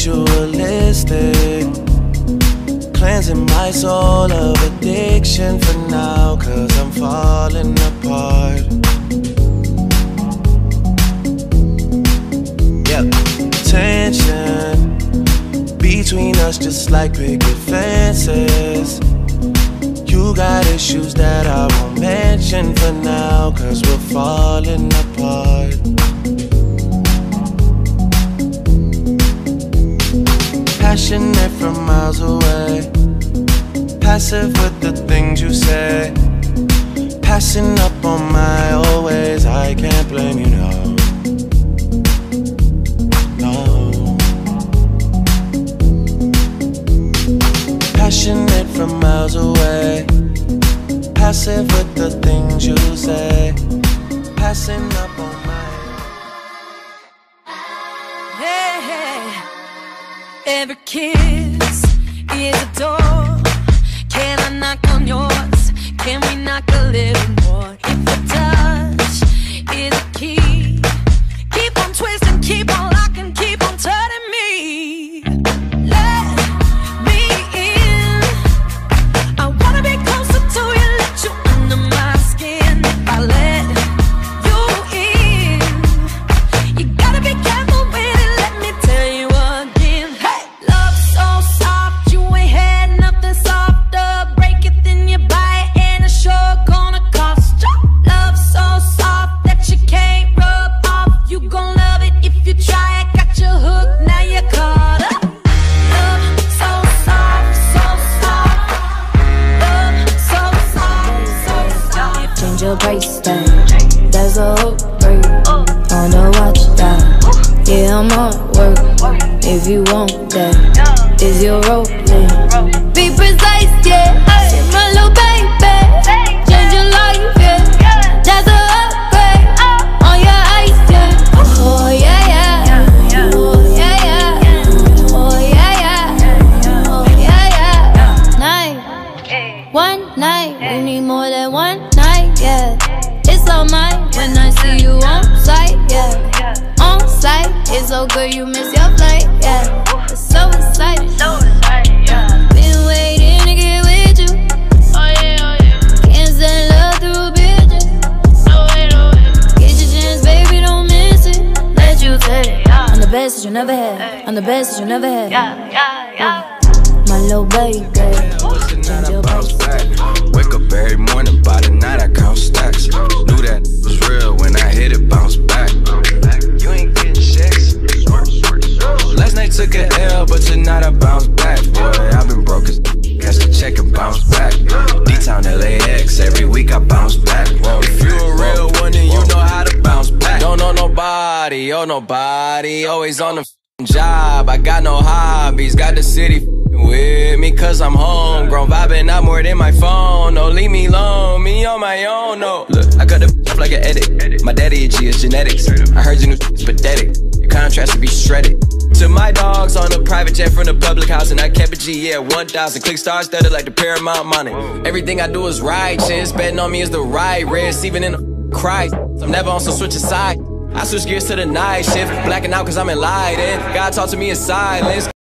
ritualistic, cleansing my soul of addiction for now, 'cause I'm falling apart. Yep, tension between us just like picket fences. You got issues that I won't mention for now, 'cause we're falling apart. Passionate from miles away, passive with the things you say, passing up on my old ways. I can't blame you, no. Passionate from miles away, passive with the things you say, passing up on my. Hey, hey. Every kiss is a door. Can I knock on yours? Can we knock a little more? If the touch is a key, keep on twisting, keep on locking, keep on turning me. Your price tag, that's a hook break on the watch down. Yeah, I'm on work. If you want that, is your rope? Be precise, yeah. Say my little baby, change your life, yeah. That's a upgrade on your ice, yeah. Oh yeah, yeah. Oh yeah, yeah. Oh yeah, yeah. Oh yeah, yeah. Night, one night, we need more than one night, yeah. It's all mine when I see you on sight, yeah. On sight, it's so good you miss your flight, yeah. It's so exciting, yeah. Been waiting to get with you. Oh yeah, oh yeah. Can't send love through bitches. No way, no way. Get your chance, baby, don't miss it. Let you take it, yeah. I'm the best that you never had. I'm the best that you never had. Yeah, yeah, yeah. My little baby, change your price. Wake up every morning, by the night I count stacks. Knew that was real when I hit it, bounce back. You ain't getting checks. Last night took a L, but tonight I bounce back. Boy, I've been broke as catch the check and bounce back. D-Town LAX, every week I bounce back. Whoa, if you a real one, then you know how to bounce back. Don't know nobody, oh nobody. Always on the job, I got no hobbies. Got the city with me, 'cause I'm homegrown. Vibing out more than my phone. No, leave me alone, me on my own, no. Look, I cut the up like an edit. My daddy itchy is genetics. I heard your new is pathetic. Your contrast to be shredded. To my dogs on a private jet from the public house, and I kept a G, yeah, 1,000. Click stars studded like the Paramount money. Everything I do is righteous. Betting on me is the right risk, even in the Christ. I'm never on some switch aside. I switch gears to the night shift. Blacking out 'cause I'm enlightened. God talk to me in silence.